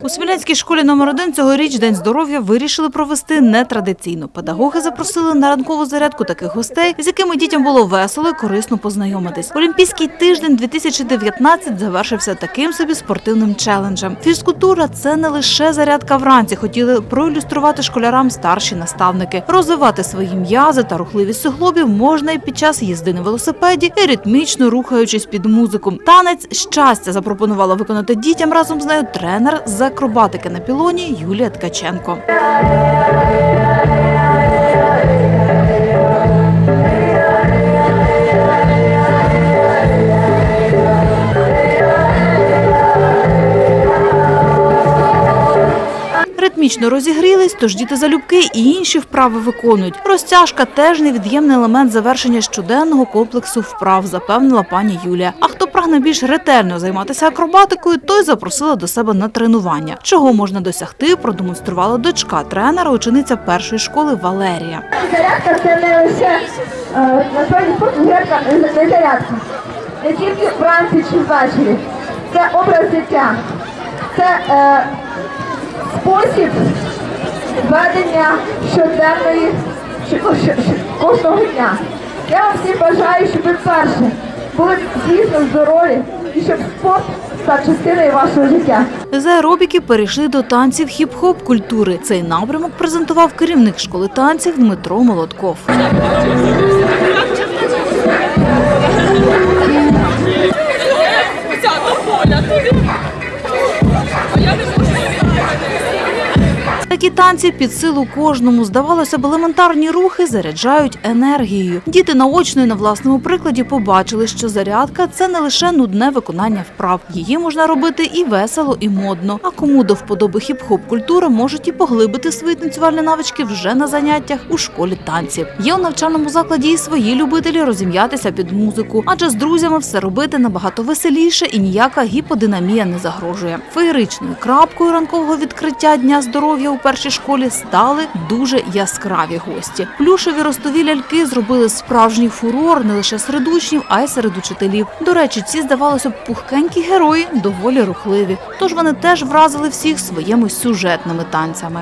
У Смілянській школі номер 1 цьогоріч День здоров'я вирішили провести нетрадиційно. Педагоги запросили на ранкову зарядку таких гостей, з якими дітям було весело і корисно познайомитись. Олімпійський тиждень 2019 завершився таким собі спортивним челенджем. Фізкультура – це не лише зарядка вранці. Хотіли проілюструвати школярам старші наставники. Розвивати свої м'язи та рухливість суглобів можна і під час їзди на велосипеді, і ритмічно рухаючись під музику. Танець «Щастя» запропонувала виконати дітям разом з нею тренер з акробатики на пілоні Юлія Ткаченко. Ритмічно розігрілись, тож діти залюбки і інші вправи виконують. Розтяжка – теж невід'ємний елемент завершення щоденного комплексу вправ, запевнила пані Юлія. А хто прагне більш ретельно займатися акробатикою, той запросила до себе на тренування. Чого можна досягти, продемонструвала дочка тренера, учениця першої школи Валерія. Зарядка – це не лише насправді спорт, не зарядка. Не тільки вранці чи ввечері. Це образ життя. Це спосіб ведення щоденної, кожного дня. Я вам всім бажаю, щоб ви перше були дійсно здорові і щоб спорт став частиною вашого життя. З аеробіки перейшли до танців хіп-хоп культури. Цей напрямок презентував керівник школи танців Дмитро Молотков. Такі танці під силу кожному. Здавалося б, елементарні рухи заряджають енергією. Діти наочно і на власному прикладі побачили, що зарядка – це не лише нудне виконання вправ. Її можна робити і весело, і модно. А кому до вподоби хіп-хоп культура, можуть і поглибити свої танцювальні навички вже на заняттях у школі танців. Є у навчальному закладі і свої любителі розім'ятися під музику. Адже з друзями все робити набагато веселіше і ніяка гіподинамія не загрожує. Феєричною крапкою ранкового відкриття Дня здоров'я у першій школі стали дуже яскраві гості. Плюшеві ростові ляльки зробили справжній фурор не лише серед учнів, а й серед учителів. До речі, ці, здавалося б, пухкенькі герої доволі рухливі. Тож вони теж вразили всіх своїми сюжетними танцями.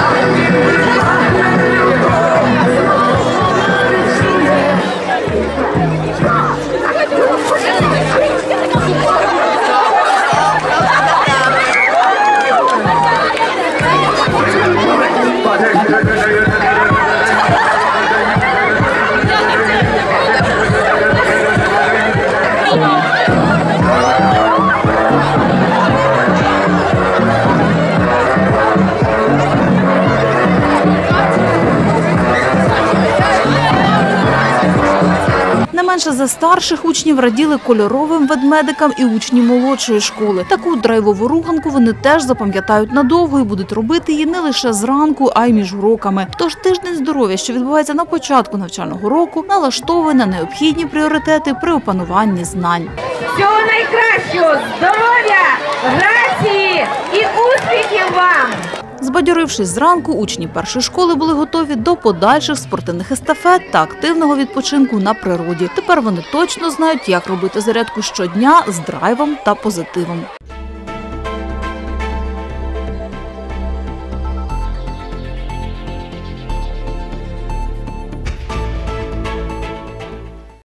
Не менше за старших учнів раділи кольоровим ведмедикам і учні молодшої школи. Таку драйвову руханку вони теж запам'ятають надовго і будуть робити її не лише зранку, а й між уроками. Тож тиждень здоров'я, що відбувається на початку навчального року, налаштовує на необхідні пріоритети при опануванні знань. Всього найкращого! Здоров'я, грації і успіхів вам! Збадьорившись зранку, учні першої школи були готові до подальших спортивних естафет та активного відпочинку на природі. Тепер вони точно знають, як робити зарядку щодня з драйвом та позитивом.